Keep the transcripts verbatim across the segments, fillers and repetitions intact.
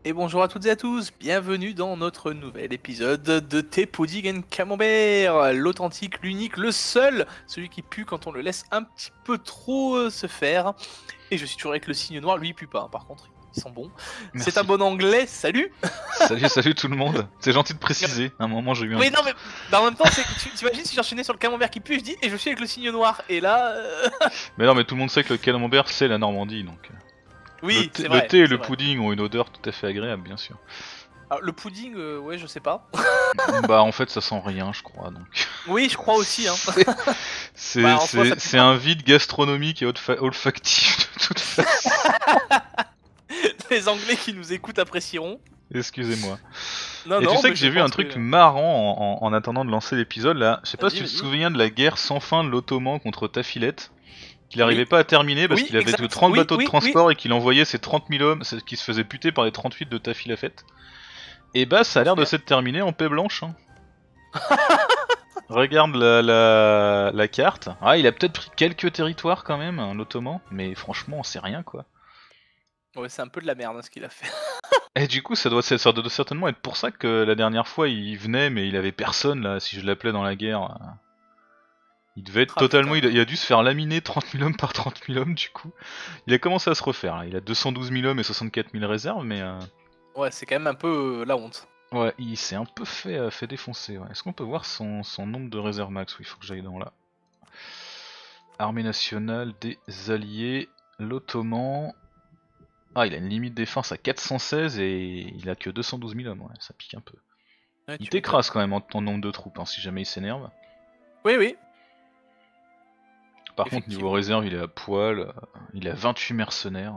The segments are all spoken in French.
Et bonjour à toutes et à tous, bienvenue dans notre nouvel épisode de Thé, Pudding and Camembert, l'authentique, l'unique, le seul, celui qui pue quand on le laisse un petit peu trop euh, se faire. Et je suis toujours avec le signe noir, lui il pue pas, hein, par contre, ils sont bons. C'est un Merci. bon anglais, salut. Salut, salut tout le monde. C'est gentil de préciser. À un moment, j'ai eu un Oui, non, doute. mais bah, en même temps, c'est- tu t'imagines si j'enchaînais sur le camembert qui pue, je dis, et je suis avec le signe noir, et là... euh, Mais non, mais tout le monde sait que le camembert, c'est la Normandie, donc. euh, Le Oui, thé, c'est le vrai, thé et c'est le vrai. pudding ont une odeur tout à fait agréable, bien sûr. Alors, le pudding, euh, ouais, je sais pas. Bah, en fait, ça sent rien, je crois, donc. Oui, je crois aussi, hein. C'est c'est- Bah, en soi, ça c'est- pue c'est pas, un quoi. vide gastronomique et olfa- olfactif de toute façon. Les Anglais qui nous écoutent apprécieront. Excusez-moi. Non, Et tu non, sais mais que je j'ai vu un pense truc que... marrant en, en- en attendant de lancer l'épisode là. Je sais pas si Vas-y, tu te vas-y. souviens de la guerre sans fin de l'Ottoman contre Tafilette. Qu'il n'arrivait Oui, pas à terminer parce oui, qu'il avait que exact. trente Oui, bateaux de oui, oui. transport et qu'il envoyait ses trente mille hommes qui se faisaient buter par les trente-huit de Tafilafet. Et bah Je ça a m'en l'air de souviens. s'être terminé en paix blanche. Hein. Regarde la, la, la carte. Ah, il a peut-être pris quelques territoires quand même, hein, l'Ottoman, mais franchement, c'est rien quoi. Ouais, c'est un peu de la merde hein, ce qu'il a fait. Et du coup, ça doit, ça doit certainement être pour ça que la dernière fois il venait, mais il avait personne là, si je l'appelais dans la guerre. Il devait être Ah totalement. putain. Il a, il a dû se faire laminer trente mille hommes par trente mille hommes du coup. Il a commencé à se refaire. Là. Il a deux cent douze mille hommes et soixante-quatre mille réserves, mais. Euh... Ouais, c'est quand même un peu euh, la honte. Ouais, il s'est un peu fait, euh, fait défoncer. Ouais. Est-ce qu'on peut voir son, son nombre de réserves max? Oui, il faut que j'aille dans là. Armée nationale des alliés, l'Ottoman. Ah, il a une limite défense à quatre cent seize et il a que deux cent douze mille hommes. Ouais, ça pique un peu. Ouais, Il tu m'étonnes. t'écrase quand même en ton nombre de troupes, hein, si jamais il s'énerve. Oui, oui, Par contre, niveau effectivement. réserve, il est à poil. euh, il a vingt-huit mercenaires.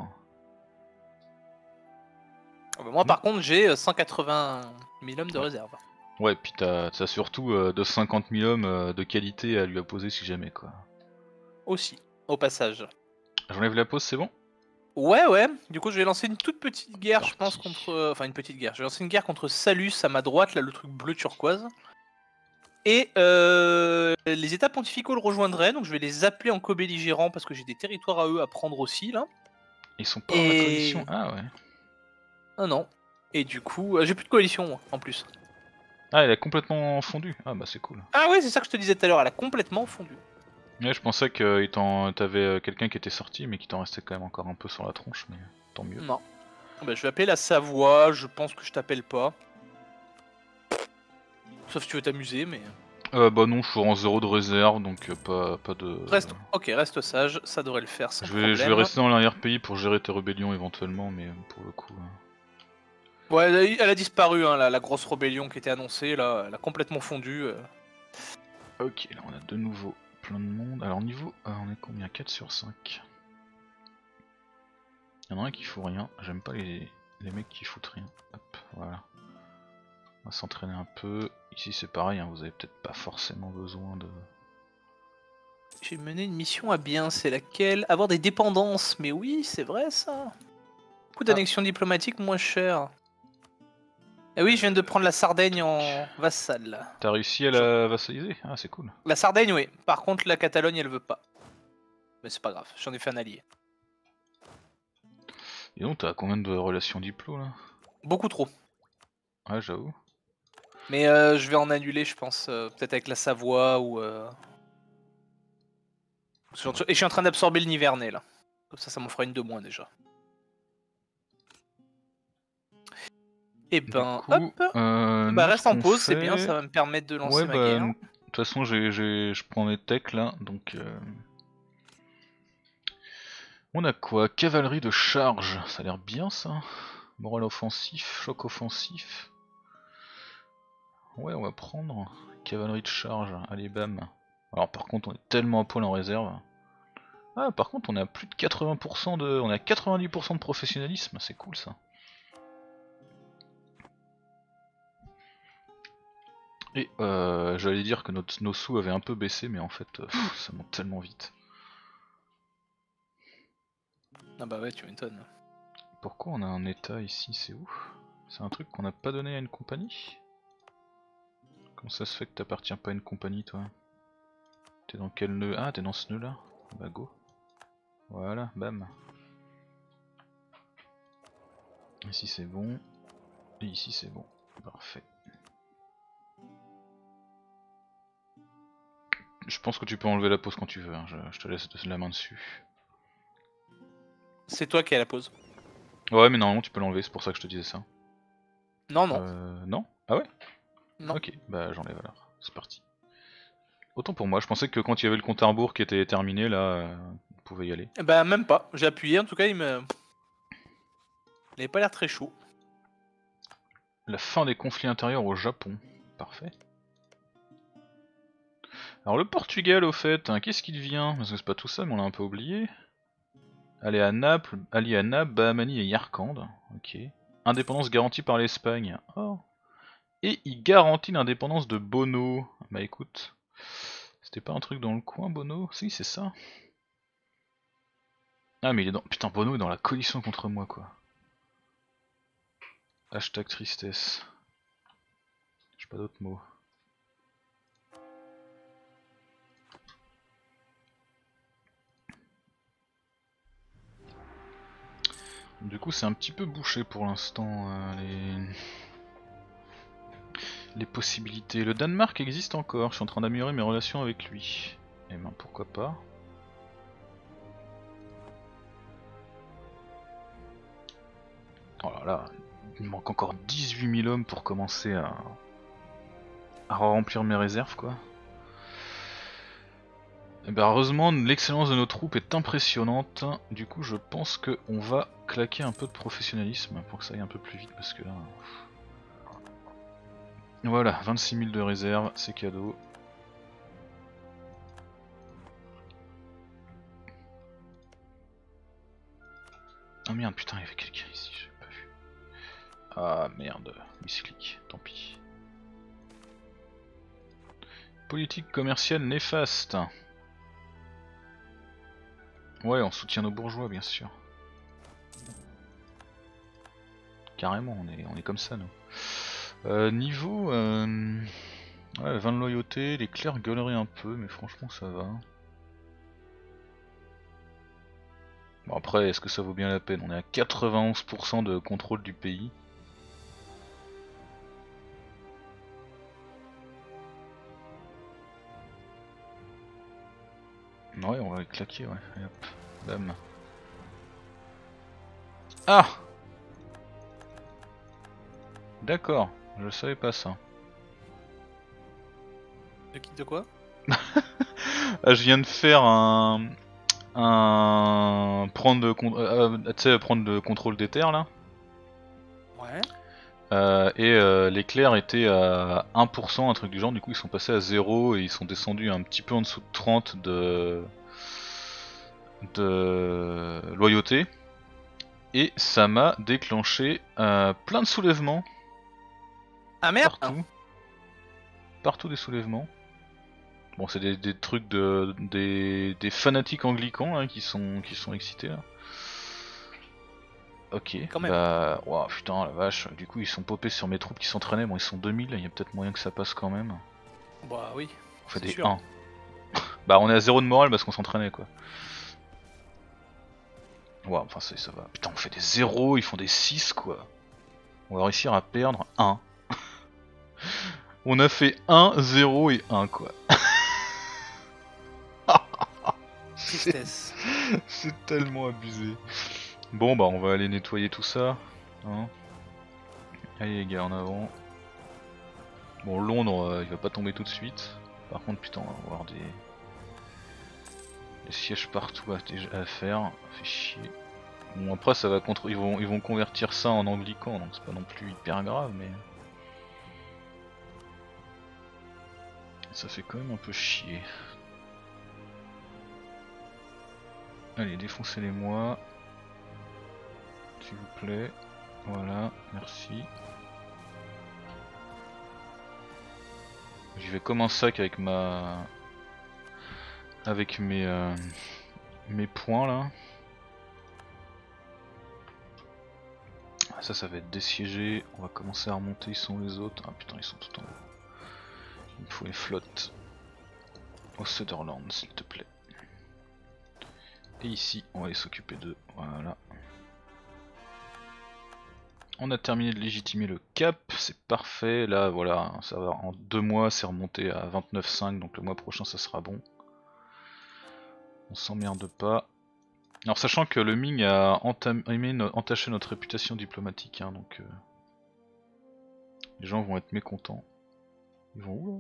Ah bah, moi, Non. par contre, j'ai euh, cent quatre-vingt mille hommes de Ouais. réserve. Ouais, puis t'as t'as surtout euh, deux cent cinquante mille hommes euh, de qualité à lui apposer si jamais quoi. Aussi, au passage. J'enlève la pause, c'est bon? Ouais, ouais. Du coup, je vais lancer une toute petite guerre, je pense, Parti. contre... euh, Enfin, une petite guerre. Je vais lancer une guerre contre Salus à ma droite, là, le truc bleu turquoise. Et euh, les États pontificaux le rejoindraient, donc je vais les appeler en co-belligérants parce que j'ai des territoires à eux à prendre aussi, là. Ils sont pas dans la coalition. Et... Ah ouais. Ah non. Et du coup, euh, j'ai plus de coalition, moi, en plus. Ah, elle a complètement fondu. Ah bah c'est cool. Ah ouais, c'est ça que je te disais tout à l'heure, elle a complètement fondu. Ouais, je pensais que il t'en- t'avais euh, quelqu'un qui était sorti, mais qui t'en restait quand même encore un peu sur la tronche, mais tant mieux. Non. Bah, je vais appeler la Savoie, je pense que je t'appelle pas. Sauf si tu veux t'amuser, mais... Euh, bah non, je suis en zéro de réserve, donc euh, pas, pas de... Reste... Ok, reste sage, ça devrait le faire sans Je vais, problème. je vais rester dans l'arrière-pays pour gérer tes rébellions éventuellement, mais euh, pour le coup... euh, Ouais, elle a, elle a disparu, hein, la, la grosse rébellion qui était annoncée, là, elle a complètement fondu. euh. Ok, là on a de nouveau plein de monde. Alors niveau... euh, on est combien? Quatre sur cinq. Il y en a un qui fout rien, j'aime pas les... les mecs qui foutent rien. Hop, voilà. On va s'entraîner un peu. Ici c'est pareil, hein, vous avez peut-être pas forcément besoin de... J'ai mené une mission à bien, c'est laquelle? Avoir des dépendances, mais oui, c'est vrai ça. Coût d'annexion diplomatique moins cher. Et oui, je viens de prendre la Sardaigne en vassal. T'as réussi à la vassaliser? Ah c'est cool. La Sardaigne, oui. Par contre, la Catalogne, elle veut pas. Mais c'est pas grave, j'en ai fait un allié. Et donc t'as combien de relations diplo là? Beaucoup trop. Ouais j'avoue. Mais euh, je vais en annuler, je pense. euh, Peut-être avec la Savoie ou... euh, Et je suis en train d'absorber le Nivernais, là. Comme ça, ça m'en fera une de moins, déjà. Et Du ben, coup, hop. euh, Bah nous ce reste en qu'on pause, c'est fait... bien, ça va me permettre de lancer Ouais ma bah... guerre. De toute façon j'ai, j'ai... je prends mes techs là, donc... Euh... On a quoi? Cavalerie de charge, ça a l'air bien ça. Moral offensif, choc offensif. Ouais on va prendre cavalerie de charge, allez bam. Alors par contre on est tellement à poil en réserve. Ah par contre on a plus de quatre-vingts pour cent de... On a quatre-vingt-dix pour cent de professionnalisme, c'est cool ça. Et euh, j'allais dire que notre, nos sous avaient un peu baissé mais en fait euh, pff, ça monte tellement vite. Ah bah ouais, tu m'étonnes. Pourquoi on a un état ici, c'est où? C'est un truc qu'on n'a pas donné à une compagnie? Comment ça se fait que t'appartiens pas à une compagnie toi? T'es dans quel nœud? Ah t'es dans ce nœud là? Bah go. Voilà, bam. Ici c'est bon. Et ici c'est bon. Parfait. Je pense que tu peux enlever la pause quand tu veux, hein. je, je te laisse la main dessus. C'est toi qui as la pause. Ouais mais normalement tu peux l'enlever, c'est pour ça que je te disais ça. Non, non. Euh, non Ah ouais Non. Ok, bah j'enlève alors, c'est parti. Autant pour moi, je pensais que quand il y avait le compte à rebours qui était terminé, là, euh, on pouvait y aller. Bah même pas, j'ai appuyé, en tout cas il me... Il avait pas l'air très chaud. La fin des conflits intérieurs au Japon. Parfait. Alors le Portugal au fait, hein, qu'est-ce qu'il devient? Parce que c'est pas tout ça mais on l'a un peu oublié. Allez à Naples, allié à Naples, Bahamani et Yarkand. Ok. Indépendance garantie par l'Espagne. Oh. Et il garantit l'indépendance de Bono. Bah écoute, c'était pas un truc dans le coin Bono? Si c'est ça. Ah mais il est dans... Putain Bono est dans la coalition contre moi quoi. Hashtag tristesse. J'ai pas d'autres mots. Du coup c'est un petit peu bouché pour l'instant euh, les... les possibilités. Le Danemark existe encore, je suis en train d'améliorer mes relations avec lui. Et ben pourquoi pas. Oh là là, il me manque encore dix-huit mille hommes pour commencer à... à remplir mes réserves quoi. Et ben heureusement l'excellence de nos troupes est impressionnante, du coup je pense qu'on va claquer un peu de professionnalisme pour que ça aille un peu plus vite parce que là... Voilà, vingt-six mille de réserve, c'est cadeau. Oh merde putain il y avait quelqu'un ici, j'ai pas vu. Ah merde, misclic, tant pis. Politique commerciale néfaste. Ouais, on soutient nos bourgeois bien sûr. Carrément, on est, on est comme ça nous. Euh, niveau... Euh... Ouais, vingt de loyauté, les clercs gueuleraient un peu, mais franchement ça va. Bon après, est-ce que ça vaut bien la peine? On est à quatre-vingt-onze pour cent de contrôle du pays. Ouais, on va les claquer, ouais. Et hop, bam. Ah! D'accord, je savais pas ça. De qui, de quoi? Ah, je viens de faire un... un... prendre de, con... euh, tu sais, prendre le contrôle des terres là. Ouais. Euh, et euh, les clercs étaient à un pour cent, un truc du genre, du coup ils sont passés à zéro et ils sont descendus un petit peu en dessous de trente de, de loyauté. Et ça m'a déclenché euh, plein de soulèvements. Ah merde! Partout. Partout des soulèvements. Bon c'est des, des trucs de. Des, des fanatiques anglicans hein, qui, sont, qui sont excités là. Ok, Quand même. bah, wow, putain la vache, du coup ils sont popés sur mes troupes qui s'entraînaient, bon ils sont deux mille, il y a peut-être moyen que ça passe quand même. Bah oui, On fait c'est des sûr. un. Bah on est à zéro de morale parce qu'on s'entraînait quoi. Wow, enfin ça, ça va. Putain on fait des zéro, ils font des six quoi. On va réussir à perdre un. On a fait un, zéro et un quoi. Tristesse. C'est tellement abusé. Bon bah on va aller nettoyer tout ça. Hein. Allez les gars en avant. Bon Londres euh, il va pas tomber tout de suite. Par contre putain on va avoir des... des sièges partout à, à faire. Fait chier. Bon après ça va contre... ils vont, ils vont convertir ça en anglican donc c'est pas non plus hyper grave mais... Ça fait quand même un peu chier. Allez défoncez-les moi. S'il vous plaît. Voilà, merci. J'y vais comme un sac avec ma... avec mes, euh... mes points là. Ça, ça va être dessiégé. On va commencer à remonter. Ils sont les autres. Ah putain, ils sont tout en haut. Il me faut les flottes. Au Sutherland, s'il te plaît. Et ici, on va aller s'occuper d'eux. Voilà. On a terminé de légitimer le cap, c'est parfait. Là, voilà, ça va en deux mois, c'est remonté à vingt-neuf virgule cinq, donc le mois prochain, ça sera bon. On s'emmerde pas. Alors, sachant que le Ming a entamé, entaché notre réputation diplomatique, hein, donc euh, les gens vont être mécontents. Ils vont où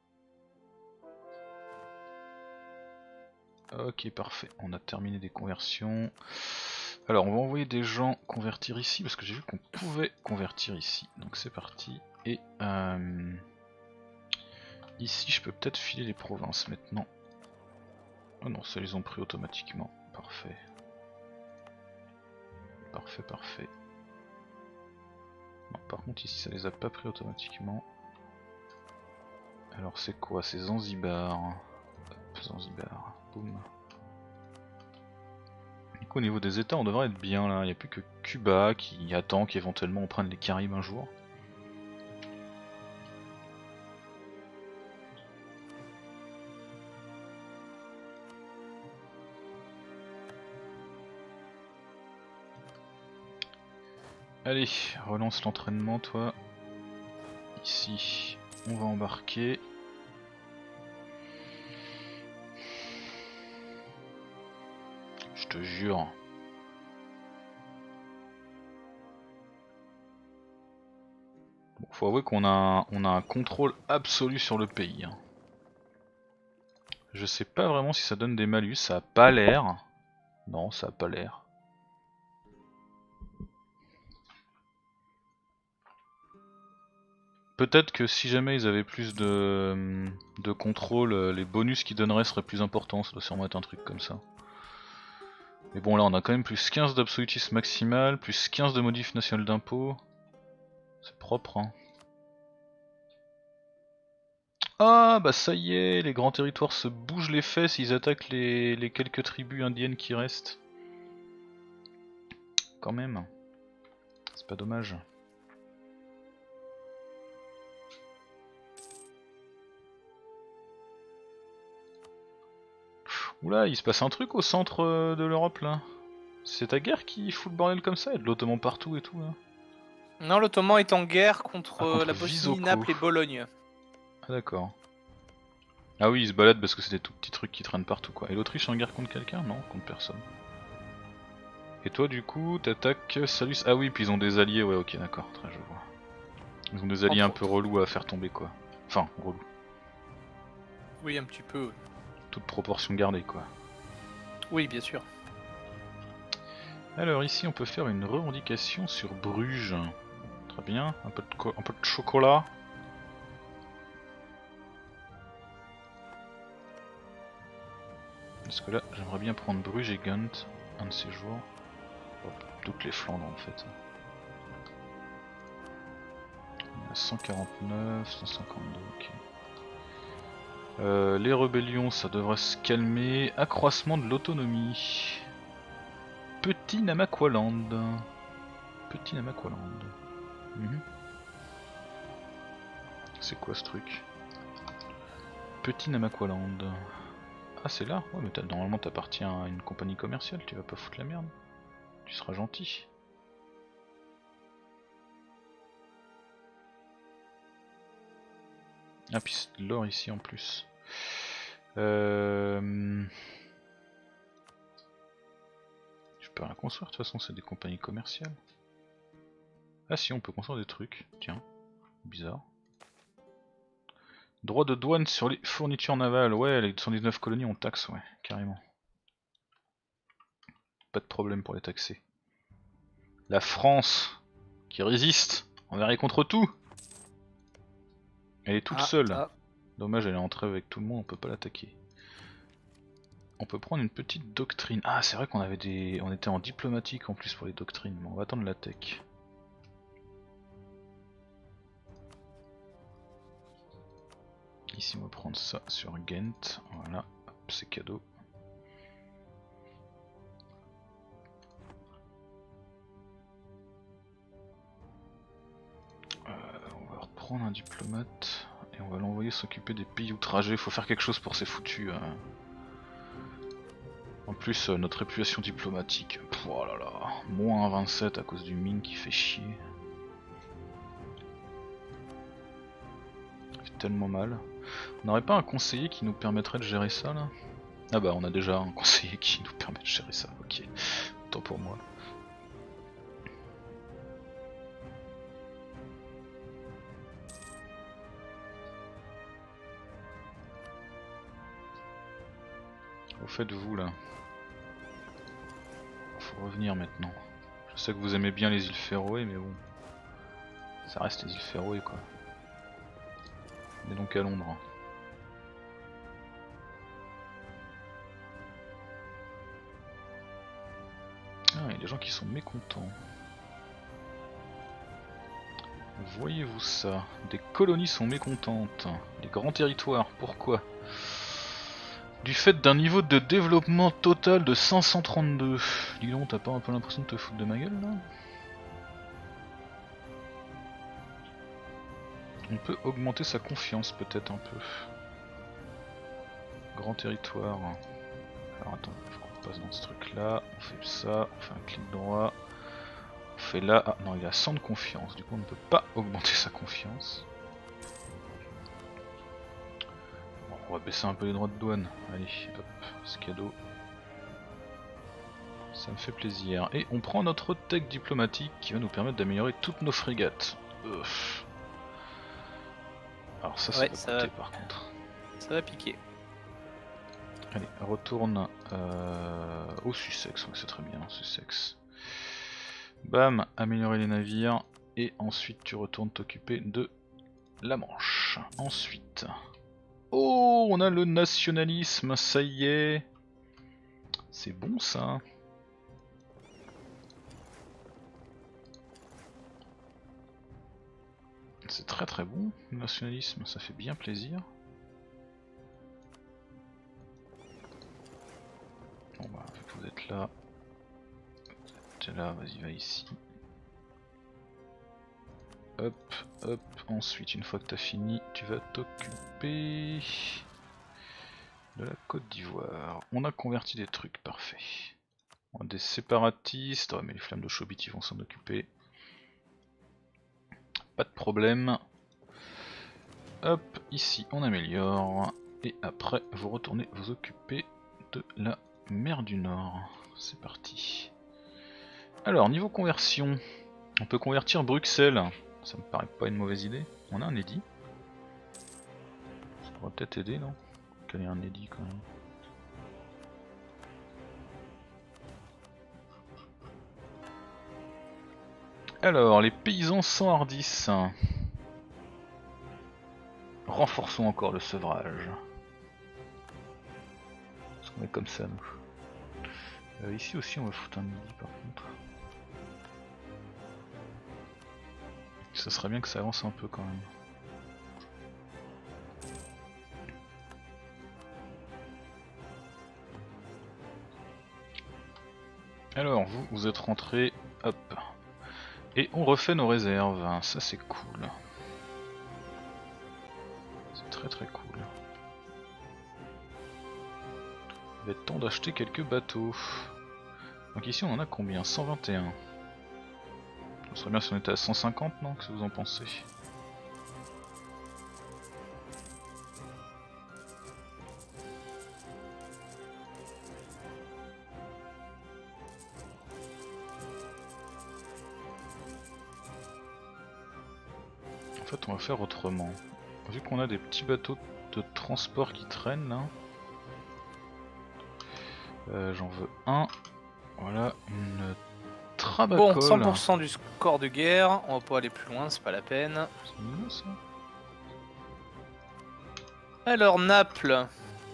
là? Ok, parfait. On a terminé des conversions. Alors, on va envoyer des gens convertir ici, parce que j'ai vu qu'on pouvait convertir ici. Donc c'est parti. Et euh, ici, je peux peut-être filer les provinces maintenant. Oh non, ça les ont pris automatiquement. Parfait. Parfait, parfait. Non, par contre, ici, ça les a pas pris automatiquement. Alors, c'est quoi? C'est Zanzibar. Hop, Zanzibar. Boum. Du coup, au niveau des états, on devrait être bien là. Il n'y a plus que Cuba qui attend qu'éventuellement on prenne les Caraïbes un jour. Allez, relance l'entraînement, toi. Ici, on va embarquer. Je te jure. Bon, faut avouer qu'on a, on a un contrôle absolu sur le pays. Hein. Je sais pas vraiment si ça donne des malus, ça a pas l'air. Non, ça a pas l'air. Peut-être que si jamais ils avaient plus de, de contrôle, les bonus qu'ils donneraient seraient plus importants, ça doit sûrement être un truc comme ça. Mais bon là on a quand même plus quinze d'absolutisme maximal, plus quinze de modif national d'impôt. C'est propre hein. Ah bah ça y est, les grands territoires se bougent les fesses, ils attaquent les, les quelques tribus indiennes qui restent. Quand même. C'est pas dommage. Oula, il se passe un truc au centre de l'Europe là. C'est ta guerre qui fout le bordel comme ça? Il y a de l'Ottoman partout et tout là. Non, l'Ottoman est en guerre contre, ah, contre la Bosnie, Visoko. Naples et Bologne. Ah d'accord. Ah oui, ils se baladent parce que c'est des tout petits trucs qui traînent partout quoi. Et l'Autriche est en guerre contre quelqu'un? Non, contre personne. Et toi du coup, t'attaques Salus. Ah oui, puis ils ont des alliés, ouais ok d'accord, très je vois. Ils ont des alliés un peu relous à faire tomber quoi. Enfin, relous. Oui, un petit peu. Toute proportion gardée quoi. Oui, bien sûr. Alors ici on peut faire une revendication sur Bruges. Très bien, un peu de, un peu de chocolat. Parce que là j'aimerais bien prendre Bruges et Gant un de ces jours. Hop, toutes les Flandres en fait. On a cent quarante-neuf, cent cinquante-deux, ok. Euh, les rébellions ça devrait se calmer. Accroissement de l'autonomie. Petit Namaqualand. Petit Namaqualand. Mmh. C'est quoi ce truc? Petit Namaqualand. Ah c'est là? Ouais mais normalement t'appartiens à une compagnie commerciale, tu vas pas foutre la merde. Tu seras gentil. Ah puis c'est de l'or ici en plus. Euh... Je peux rien construire de toute façon, c'est des compagnies commerciales. Ah si on peut construire des trucs, tiens, bizarre. Droit de douane sur les fournitures navales, ouais les cent dix-neuf colonies on taxe, ouais, carrément. Pas de problème pour les taxer. La France qui résiste envers et contre tout. Elle est toute ah, seule. Ah. Dommage, elle est entrée avec tout le monde, on peut pas l'attaquer. On peut prendre une petite doctrine. Ah, c'est vrai qu'on avait des, on était en diplomatique en plus pour les doctrines, mais on va attendre la tech. Ici, on va prendre ça sur Ghent. Voilà, c'est cadeau. Euh, on va reprendre un diplomate et on va l'envoyer s'occuper des pays outragés. Faut faire quelque chose pour ces foutus. Euh... En plus, euh, notre réputation diplomatique, pff, oh là là, moins vingt-sept à cause du Ming qui fait chier. tellement mal. On n'aurait pas un conseiller qui nous permettrait de gérer ça là? Ah bah on a déjà un conseiller qui nous permet de gérer ça, ok. Autant pour moi. Au fait vous là. Faut revenir maintenant. Je sais que vous aimez bien les îles Féroé mais bon. Ça reste les îles Féroé quoi. On est donc à Londres. Ah, il y a des gens qui sont mécontents. Voyez-vous ça? Des colonies sont mécontentes. Les grands territoires, pourquoi? Du fait d'un niveau de développement total de cinq cent trente-deux. Dis donc, t'as pas un peu l'impression de te foutre de ma gueule là? On peut augmenter sa confiance peut-être un peu. Grand territoire. Alors attends, faut qu'on passe dans ce truc là. On fait ça, on fait un clic droit. On fait là. Ah non, il a cent de confiance. Du coup, on ne peut pas augmenter sa confiance. Bon, on va baisser un peu les droits de douane. Allez, hop, c'est cadeau. Ça me fait plaisir. Et on prend notre tech diplomatique qui va nous permettre d'améliorer toutes nos frégates. Uff. Alors ça, ça Ouais, va ça coûter va. par contre. Ça va piquer. Allez, retourne euh, au Sussex, ouais, c'est très bien, Sussex. Bam, améliorer les navires, et ensuite tu retournes t'occuper de la Manche. Ensuite... Oh, on a le nationalisme, ça y est. C'est bon ça. C'est très très bon, le nationalisme, ça fait bien plaisir. Bon bah, vous êtes là. Vous êtes là, vas-y, va ici. Hop, hop, ensuite, une fois que t'as fini, tu vas t'occuper de la Côte d'Ivoire. On a converti des trucs, parfait. On a des séparatistes, ouais, mais les flammes de Chobit ils vont s'en occuper. Pas de problème. Hop, ici on améliore. Et après, vous retournez vous occuper de la mer du Nord. C'est parti. Alors, niveau conversion, on peut convertir Bruxelles. Ça me paraît pas une mauvaise idée. On a un édit. Ça pourrait peut-être aider, non? Qu'il y ait un édit quand même. Alors, les paysans s'enhardissent. Renforçons encore le sevrage. Parce qu'on est comme ça, nous. Euh, ici aussi, on va foutre un édit par contre. Ça serait bien que ça avance un peu quand même. Alors vous, vous êtes rentrés, hop. Et on refait nos réserves, ça c'est cool. C'est très très cool. Il va être temps d'acheter quelques bateaux. Donc ici on en a combien? cent vingt et un. Ce serait bien si on était à cent cinquante, non? Qu'est-ce que vous en pensez? En fait on va faire autrement. Vu qu'on a des petits bateaux de transport qui traînent là. Euh, J'en veux un. Voilà, une trabacole. Bon, cent pour cent du score de guerre, on va pas aller plus loin, c'est pas la peine. C'est mignon ça. Alors Naples.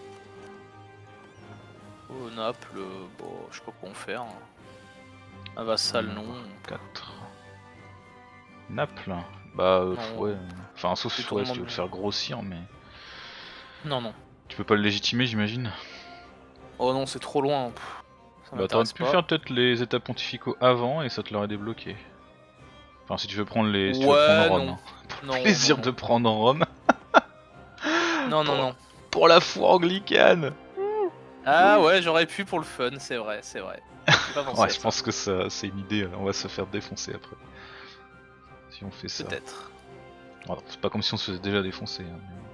Oh Naples, bon, je sais pas quoi en faire. Un vassal non. quatre. Naples. Bah euh, Non. ouais. Enfin sauf si C'est tu veux tournement le de- faire grossir mais... Non, non. Tu peux pas le légitimer j'imagine. Oh non, c'est trop loin. Pff, ça Bah t'aurais m'intéresse pu pas. faire peut-être les états pontificaux avant et ça te l'aurait débloqué. Enfin si tu veux prendre les... si tu veux Ouais, prendre Rome. non. hein. Pour Non, le plaisir non, de prendre Rome. Non, non, Pour- non. Pour la foi anglicane. Ah ouais, j'aurais pu pour le fun, c'est vrai, c'est vrai. J'ai pas pensé à Ouais je ça. pense que ça c'est une idée, on va se faire défoncer après. Si on fait ça. Peut-être. Alors, c'est pas comme si on se faisait déjà défoncer. Hein, mais...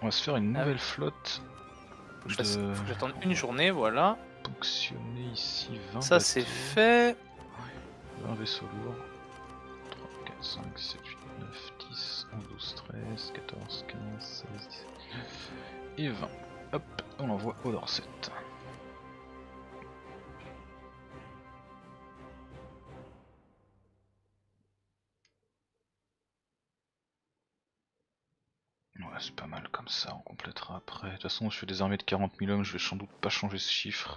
On va se faire une Ah nouvelle oui. flotte. Faut que je fasse- de... faut que j'attende une journée, voilà. Ponctionner ici vingt Ça bateaux. c'est fait. vingt vaisseaux lourds. trois, quatre, cinq, sept, huit, neuf, dix, onze, douze, treize, quatorze, quinze, seize, dix-sept, dix-neuf et vingt. Hop, on l'envoie au Dorset. Ouais, c'est pas mal comme ça, on complétera après. De toute façon, je fais des armées de quarante mille hommes, je vais sans doute pas changer ce chiffre.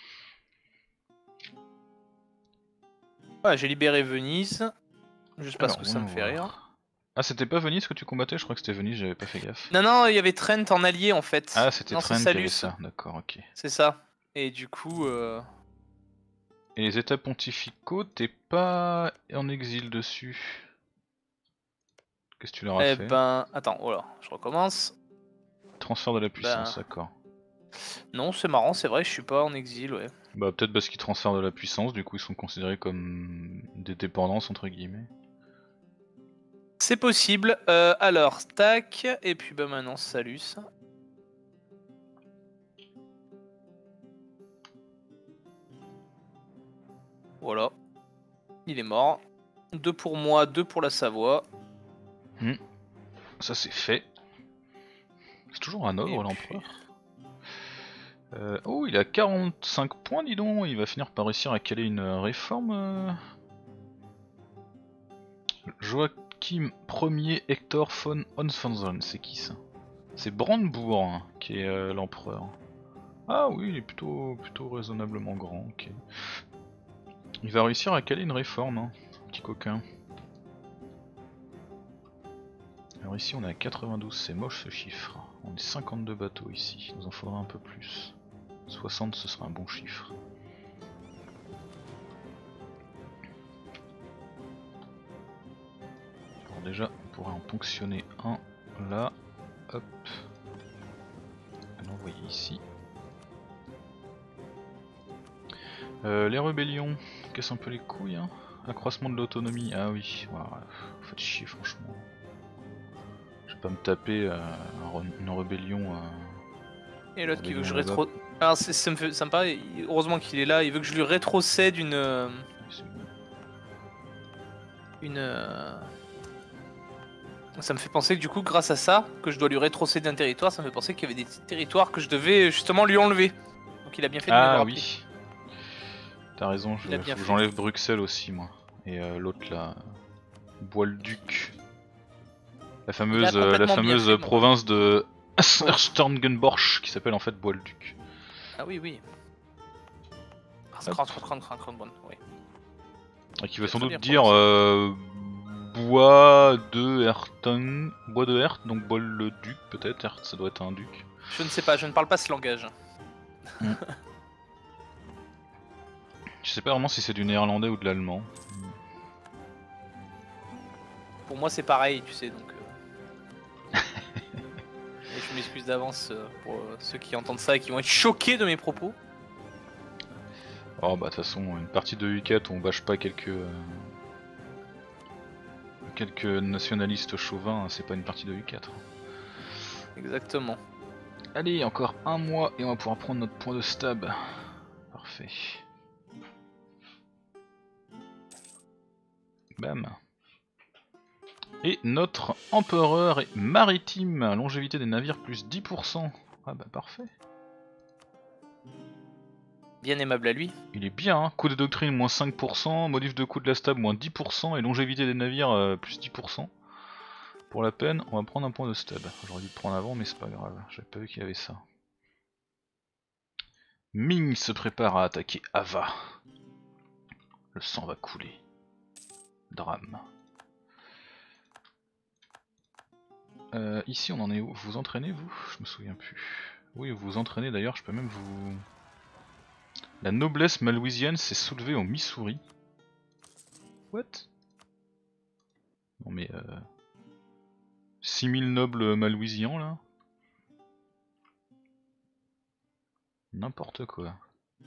Ouais, j'ai libéré Venise. Juste parce Alors, que ça me voyons fait rire. voir. Ah, c'était pas Venise que tu combattais? Je crois que c'était Venise, j'avais pas fait gaffe. Non, non, il y avait Trent en allié en fait. Ah, c'était Non, c'est Trent qui avait Salus. ça, d'accord, ok. C'est ça. Et du coup. Euh... Et les états pontificaux, t'es pas en exil dessus? Qu'est-ce que tu leur as Eh fait? ben. Attends, voilà, je recommence. Transfert de la Ben. puissance, d'accord. Non, c'est marrant, c'est vrai, je suis pas en exil, ouais. Bah peut-être parce qu'ils transfèrent de la puissance, du coup ils sont considérés comme des dépendances entre guillemets. C'est possible. Euh, alors, tac. Et puis bah maintenant, Salus. Voilà. Il est mort. Deux pour moi, deux pour la Savoie. Hmm. Ça c'est fait. C'est toujours un Et ogre puis... l'empereur. Euh, oh, il a quarante-cinq points, dis donc. Il va finir par réussir à caler une réforme. Euh... Joachim Ier Hector von Hohenzollern, c'est qui ça? C'est Brandebourg hein, qui est euh, l'empereur. Ah oui, il est plutôt, plutôt raisonnablement grand. Ok. Il va réussir à caler une réforme, hein, petit coquin. Alors ici on est à quatre-vingt-douze, c'est moche ce chiffre. On est cinquante-deux bateaux ici, il nous en faudra un peu plus. soixante ce sera un bon chiffre. Alors déjà on pourrait en ponctionner un là, hop. L'envoyer ici. Euh, les rébellions, casse un peu les couilles hein. Accroissement de l'autonomie, ah oui, wow, vous faites chier franchement. Je vais pas me taper euh, une rébellion. Euh, Et l'autre qui veut que je rébellion rétro... Alors ça, ça me fait... ça me paraît... Heureusement qu'il est là, il veut que je lui rétrocède une... euh, Une... euh, Ça me fait penser que du coup, grâce à ça, que je dois lui rétrocéder un territoire, ça me fait penser qu'il y avait des territoires que je devais justement lui enlever. Donc il a bien fait de me Ah l'avoir rappelé. oui. T'as raison, je, Il a faut bien que fait. j'enlève Bruxelles aussi moi. Et euh, l'autre là, Bois-le-Duc. La fameuse, euh, la complètement bien fameuse fait, mon province de Sterngenborch qui s'appelle en fait Bois-le-Duc. Ah oui, oui. Hop. Oui. Et qui veut C'est sans très doute bien dire euh, Bois de Herten, Bois de Hert, donc Bois-le-Duc peut-être, Hert ça doit être un duc. Je ne sais pas, je ne parle pas ce langage. Mm. Je sais pas vraiment si c'est du néerlandais ou de l'allemand. Pour moi, c'est pareil, tu sais, donc. Euh... et je m'excuse d'avance euh, pour euh, ceux qui entendent ça et qui vont être choqués de mes propos. Oh bah de toute façon, une partie de U quatre on bâche pas quelques. Euh... quelques nationalistes chauvins, c'est pas une partie de U quatre. Exactement. Allez, encore un mois et on va pouvoir prendre notre point de stab. Parfait. Bam. Et notre empereur est maritime, longévité des navires plus dix pour cent. Ah bah parfait. Bien aimable à lui. Il est bien, hein. Coût de doctrine moins cinq pour cent, modif de coût de la stab moins dix pour cent et longévité des navires euh, plus dix pour cent. Pour la peine, on va prendre un point de stab. J'aurais dû le prendre avant mais c'est pas grave, j'avais pas vu qu'il y avait ça. Ming se prépare à attaquer Ava. Le sang va couler. Drame. Euh, ici on en est où? Vous vous entraînez vous? Je me souviens plus. Oui vous vous entraînez d'ailleurs, je peux même vous... La noblesse malouisienne s'est soulevée au Missouri. What? Non mais euh... six mille nobles malouisiens là? N'importe quoi.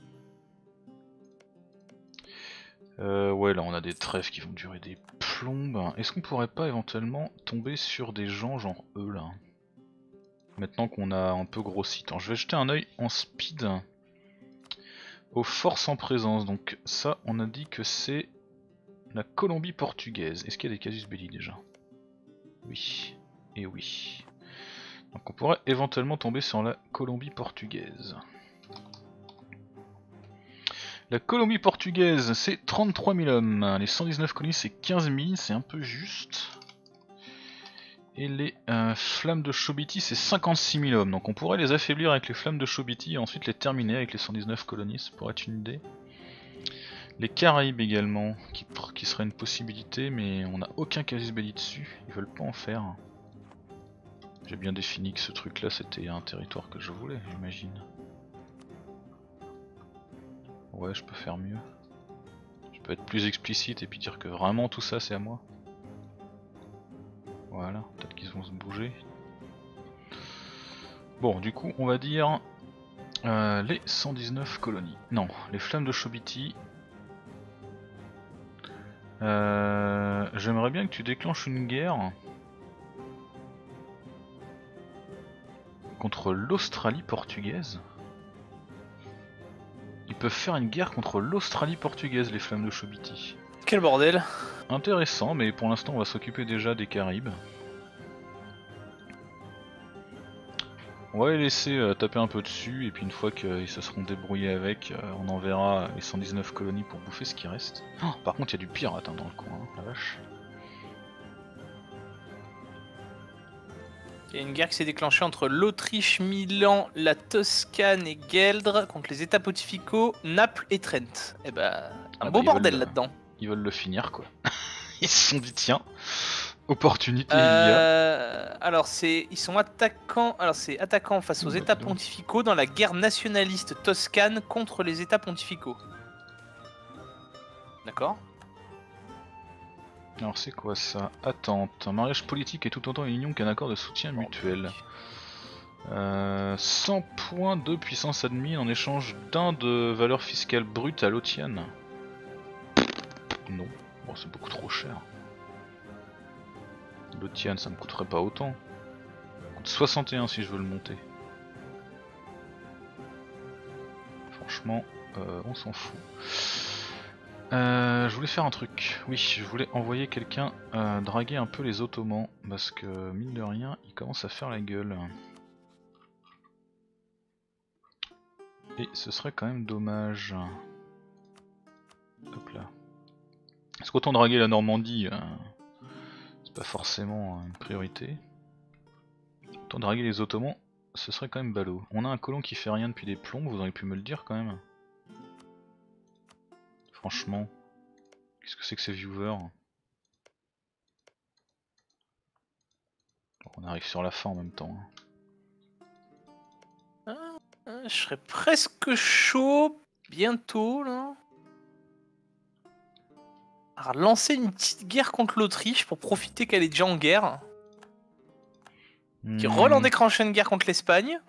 Euh, ouais là on a des trêves qui vont durer des plombes. Est-ce qu'on pourrait pas éventuellement tomber sur des gens genre eux là? Maintenant qu'on a un peu grossi. Attends, je vais jeter un œil en speed aux forces en présence. Donc ça, on a dit que c'est la Colombie portugaise. Est-ce qu'il y a des casus belli déjà? Oui, et oui. Donc on pourrait éventuellement tomber sur la Colombie portugaise. La Colombie portugaise, c'est trente-trois mille hommes. Les cent dix-neuf colonies, c'est quinze mille, c'est un peu juste. Et les euh, flammes de Chobiti, c'est cinquante-six mille hommes. Donc on pourrait les affaiblir avec les flammes de Chobiti et ensuite les terminer avec les cent dix-neuf colonies, ça pourrait être une idée. Les Caraïbes également, qui, qui serait une possibilité, mais on n'a aucun casus belli dessus, ils veulent pas en faire. J'ai bien défini que ce truc là c'était un territoire que je voulais, j'imagine. Ouais, je peux faire mieux. Je peux être plus explicite et puis dire que vraiment tout ça c'est à moi. Voilà, peut-être qu'ils vont se bouger. Bon, du coup, on va dire euh, les cent dix-neuf colonies. Non, les flammes de Chobiti. Euh, J'aimerais bien que tu déclenches une guerre contre l'Australie portugaise. Ils peuvent faire une guerre contre l'Australie portugaise, les flammes de Chobiti. Quel bordel. Intéressant, mais pour l'instant on va s'occuper déjà des Caraïbes. On va les laisser euh, taper un peu dessus, et puis une fois qu'ils se seront débrouillés avec, euh, on enverra les cent dix-neuf colonies pour bouffer ce qui reste. Oh, par contre il y a du pirate hein, dans le coin, hein, la vache. Il y a une guerre qui s'est déclenchée entre l'Autriche, Milan, la Toscane et Gueldre contre les États pontificaux, Naples et Trent. Et bah, un Ah beau bah, bordel veulent, là-dedans. Ils veulent le finir quoi. Ils se sont dit tiens, opportunité Euh, il y a. alors c'est, ils sont attaquants. Alors c'est attaquants face aux Ouh, bah, États dis donc. pontificaux dans la guerre nationaliste toscane contre les États pontificaux. D'accord. Alors c'est quoi ça? Attente. Un mariage politique est tout autant une union qu'un accord de soutien mutuel. Euh, cent points de puissance admin en échange d'un de valeur fiscale brute à l'Otiane. Non, bon, c'est beaucoup trop cher. L'Otiane ça me coûterait pas autant. Ça coûte soixante et un si je veux le monter. Franchement, euh, on s'en fout. Euh, je voulais faire un truc. Oui, je voulais envoyer quelqu'un euh, draguer un peu les Ottomans. Parce que, mine de rien, ils commencent à faire la gueule. Et ce serait quand même dommage. Hop là. Parce qu'autant draguer la Normandie, euh, c'est pas forcément une priorité. Autant draguer les Ottomans, ce serait quand même ballot. On a un colon qui fait rien depuis des plombs, vous auriez pu me le dire quand même. Franchement, qu'est-ce que c'est que ces viewers? On arrive sur la fin en même temps. Ah, ah, je serais presque chaud bientôt là. Alors, lancer une petite guerre contre l'Autriche pour profiter qu'elle est déjà en guerre. Hmm. Qui roll en déclenchant une guerre contre l'Espagne.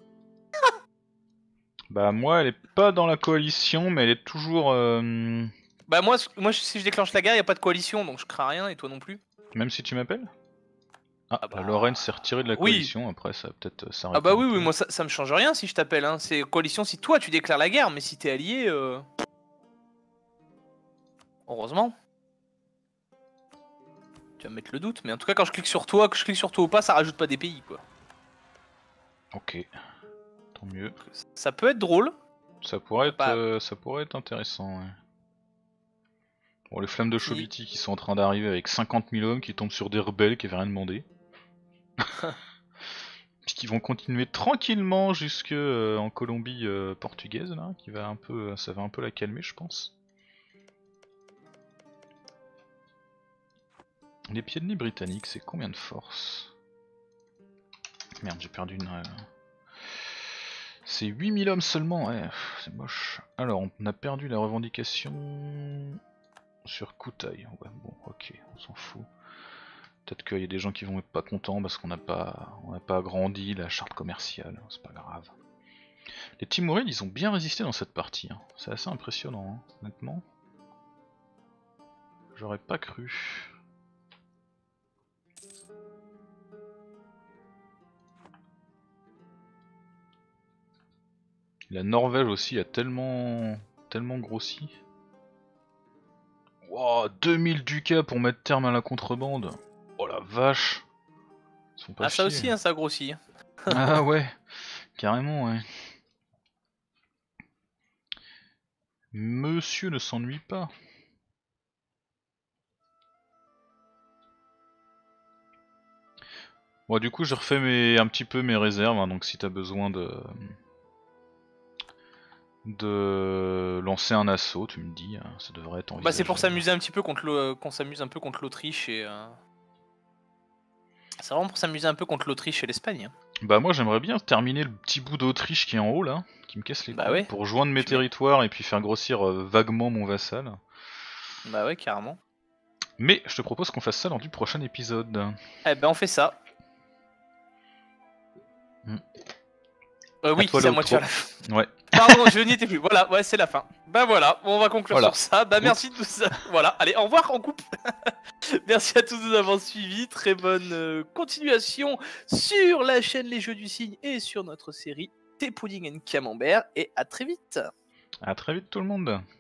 Bah moi elle est pas dans la coalition mais elle est toujours... Euh... Bah moi, moi si je déclenche la guerre, y a pas de coalition, donc je crains rien et toi non plus. Même si tu m'appelles? Ah, Ah bah... la Lorraine s'est retirée de la oui. coalition, après ça va peut-être s'arrêter. Ah bah oui, un peu. oui, moi ça, ça me change rien si je t'appelle. Hein. C'est coalition si toi tu déclares la guerre, mais si t'es allié... Euh... Heureusement. Tu vas me mettre le doute, mais en tout cas quand je clique sur toi, que je clique sur toi ou pas, ça rajoute pas des pays quoi. Ok, tant mieux. Ça peut être drôle. Ça pourrait être, Bah... euh, ça pourrait être intéressant, ouais. Bon, les flammes de Chobiti qui sont en train d'arriver avec cinquante mille hommes qui tombent sur des rebelles qui avaient rien demandé. Puis qui vont continuer tranquillement jusque euh, en Colombie euh, portugaise là, qui va un peu, ça va un peu la calmer je pense. Les pieds de nez britanniques, c'est combien de force? Merde, j'ai perdu une... Euh... C'est huit mille hommes seulement, ouais, c'est moche. Alors, on a perdu la revendication sur Koutaï. Ouais, bon, ok, on s'en fout. Peut-être qu'il y a des gens qui vont être pas contents parce qu'on n'a pas, on n'a pas agrandi la charte commerciale, c'est pas grave. Les Timurides, ils ont bien résisté dans cette partie, hein. C'est assez impressionnant, hein, honnêtement. J'aurais pas cru. La Norvège aussi a tellement, tellement grossi. Wow, deux mille ducats pour mettre terme à la contrebande. Oh la vache. Ils sont pas Ah, ça fiers. aussi, hein, ça grossit. Ah ouais, carrément, ouais. Monsieur ne s'ennuie pas. Bon, du coup, j'ai refait mes, un petit peu mes réserves, hein, donc si t'as besoin de de lancer un assaut, tu me dis, hein, ça devrait être envisageable. Bah, c'est pour s'amuser un petit peu contre le, qu'on s'amuse un peu contre l'Autriche et. Euh... C'est vraiment pour s'amuser un peu contre l'Autriche et l'Espagne. Bah moi j'aimerais bien terminer le petit bout d'Autriche qui est en haut là, qui me casse les Bah couilles, ouais. pour joindre mes Tu territoires et puis faire grossir euh, vaguement mon vassal. Bah ouais, carrément. Mais je te propose qu'on fasse ça lors du prochain épisode. Eh ben, on fait ça. Hmm. Euh, oui, toi, c'est à moi de l'outro. faire la fin. Ouais. Pardon, je n'y étais plus. Voilà, ouais, c'est la fin. Bah voilà, on va conclure Voilà. sur ça. Bah merci de tout ça. Voilà, allez, au revoir, on coupe. Merci à tous de nous avoir suivis. Très bonne euh, continuation sur la chaîne Les Jeux du Cygne et sur notre série Thé Pudding and Camembert. Et à très vite. À très vite tout le monde.